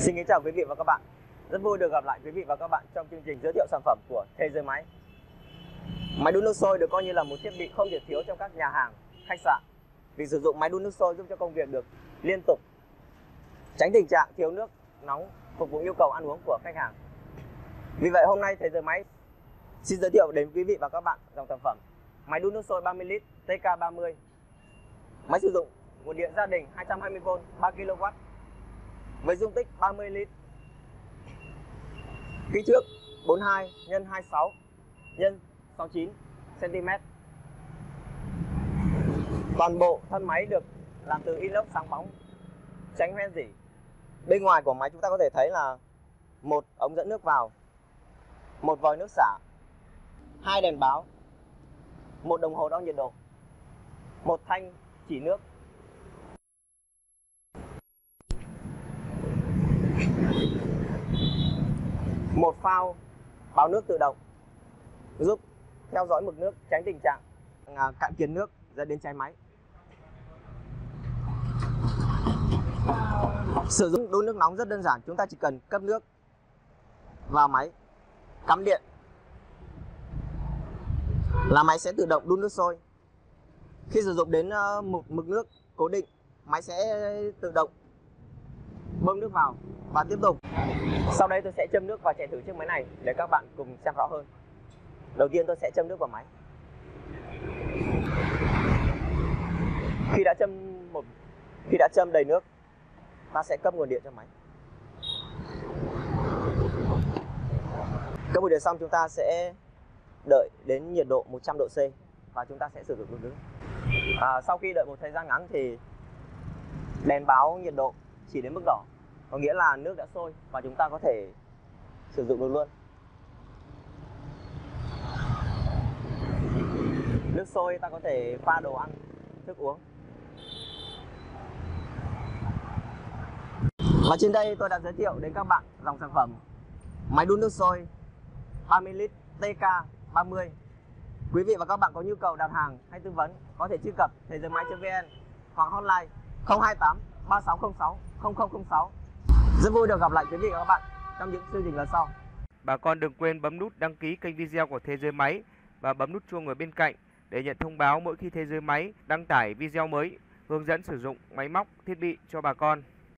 Xin kính chào quý vị và các bạn. Rất vui được gặp lại quý vị và các bạn trong chương trình giới thiệu sản phẩm của Thế Giới Máy. Máy đun nước sôi được coi như là một thiết bị không thể thiếu trong các nhà hàng, khách sạn. Việc sử dụng máy đun nước sôi giúp cho công việc được liên tục, tránh tình trạng thiếu nước nóng phục vụ nhu cầu ăn uống của khách hàng. Vì vậy hôm nay Thế Giới Máy xin giới thiệu đến quý vị và các bạn dòng sản phẩm máy đun nước sôi 30 lít TK30. Máy sử dụng nguồn điện gia đình 220V 3 kW với dung tích 30 lít. Kích thước 42 x 26 x 69 cm. Toàn bộ thân máy được làm từ inox sáng bóng, tránh hoen rỉ. Bên ngoài của máy chúng ta có thể thấy là một ống dẫn nước vào, một vòi nước xả, hai đèn báo, một đồng hồ đo nhiệt độ, một thanh chỉ nước. Một phao báo nước tự động giúp theo dõi mực nước, tránh tình trạng cạn kiệt nước dẫn đến cháy máy. Sử dụng đun nước nóng rất đơn giản, chúng ta chỉ cần cấp nước vào máy, cắm điện là máy sẽ tự động đun nước sôi. Khi sử dụng đến mực nước cố định, máy sẽ tự động bơm nước vào và tiếp tục. Sau đây tôi sẽ châm nước và chạy thử chiếc máy này để các bạn cùng xem rõ hơn. Đầu tiên tôi sẽ châm nước vào máy. Khi đã châm đầy nước, ta sẽ cấp nguồn điện cho máy. Cấp nguồn điện xong chúng ta sẽ đợi đến nhiệt độ 100 độ C và chúng ta sẽ sử dụng được nước. Sau khi đợi một thời gian ngắn thì đèn báo nhiệt độ chỉ đến mức đỏ, có nghĩa là nước đã sôi và chúng ta có thể sử dụng được luôn. Nước sôi ta có thể pha đồ ăn, thức uống. Và trên đây tôi đã giới thiệu đến các bạn dòng sản phẩm máy đun nước sôi 30 lít TK30. Quý vị và các bạn có nhu cầu đặt hàng hay tư vấn có thể truy cập thế giới máy.vn hoặc hotline 028 3606 0006. Rất vui được gặp lại quý vị và các bạn trong những chương trình lần sau. Bà con đừng quên bấm nút đăng ký kênh video của Thế Giới Máy và bấm nút chuông ở bên cạnh để nhận thông báo mỗi khi Thế Giới Máy đăng tải video mới hướng dẫn sử dụng máy móc, thiết bị cho bà con.